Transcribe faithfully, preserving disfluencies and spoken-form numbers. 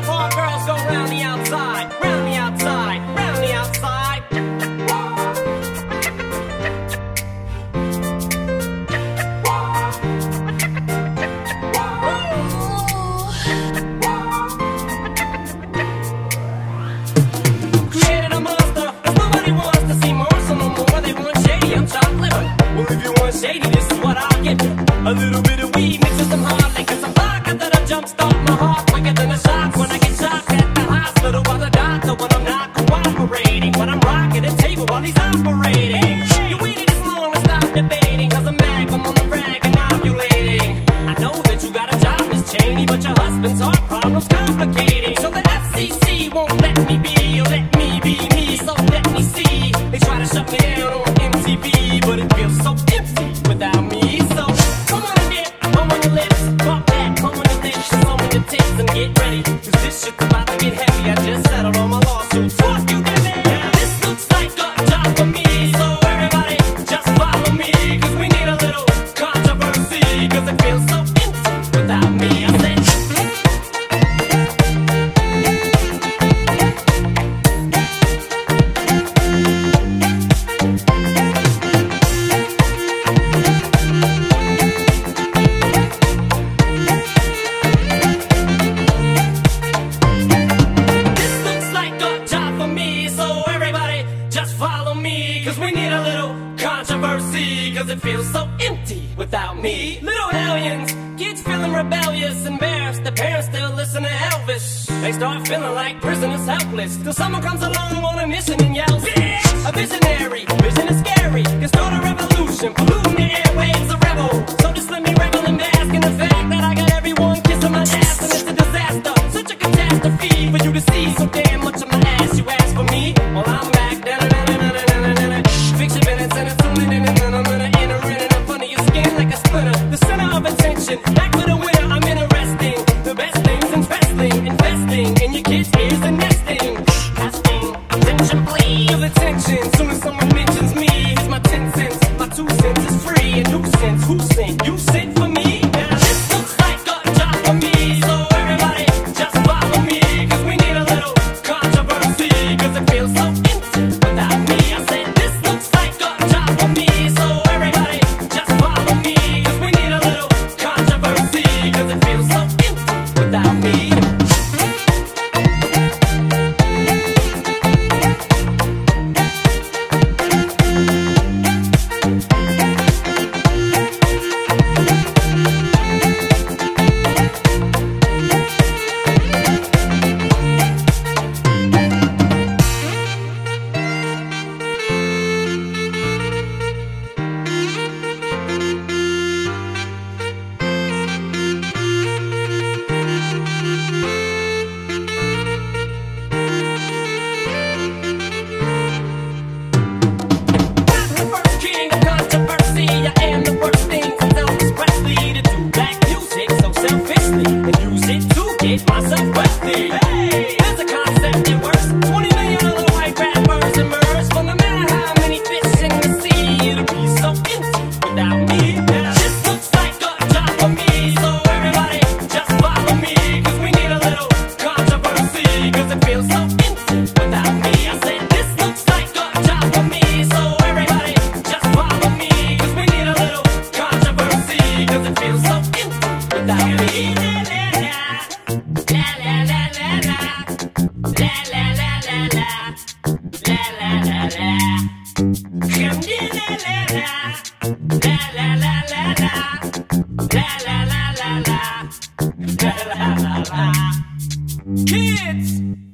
of our girls go round the outside, round the outside, round the outside. Created a monster, 'cause nobody wants to see more, so no more they want shady. I'm chopped liver. Well, if you want shady, this is what I'll give you. A little bit of weed mixed with some hard liquor, some vodka that'll jumpstart my heart quicker than a shock when I get shocked at the hospital by the doctor when I'm not cooperating. When I'm rocking the table while he's operating. You waited this long to stop debating, 'cause I'm mad, I'm on the rag and ovulating. I know that you got a job, Miss Cheney, but your husband's heart problem's complicating. So the F C C won't let me be, or let me be me, so let me see. They try to shut me down on M T V, but it feels so empty without me. So come on and dip, come on your lips, bump that, come on your lips, come on your tits and get ready, 'cause this shit's about to get heavy. I just settled all my lawsuits. Fuck you, baby. Now this looks like a job for me, so everybody just follow me, 'cause we need a little controversy, 'cause it feels so empty without me. I said cause we need a little controversy, cause it feels so empty without me. Little hellions, kids feeling rebellious, embarrassed, the parents still listen to Elvis. They start feeling like prisoners helpless, till someone comes along on a mission and yells, bitch! A visionary, vision is scary, can start a revolution, polluting the airwaves, a rebel. So just let me revel and bask in the fact that I got everyone kissing my ass, and it's a disaster, such a catastrophe for you to see so damn much of my ass. You ask for me, well I'm back, da da da da da da da da. Fiction minutes and it's tuning in and then I'm gonna enter in and up under your skin like a splinter. The center of attention, back for the winner, I'm interesting. The best things investing, investing in your kids' ears and nesting. Casting, attention please. Feel attention, soon as someone mentions me. Here's my ten cents, my two cents is free. A nuisance, who sent? You sent for me? Now this looks like a job for me, so everybody just follow me, 'cause we need a little controversy, 'cause it feels so empty without me. I said this looks like a job for me, so everybody just follow me, 'cause we need a little controversy, 'cause it feels so empty without me. Myself wealthy. Hey, there's a concept that works. twenty million other white rappers emerge, but no matter how many fish in the sea, it'll be so empty without me. Now this looks like a job for me, so everybody just follow me, 'cause we need a little controversy, 'cause it feels so empty without me. I said this looks like a job for me, so everybody just follow me, 'cause we need a little controversy, 'cause it feels so empty without me. Kids!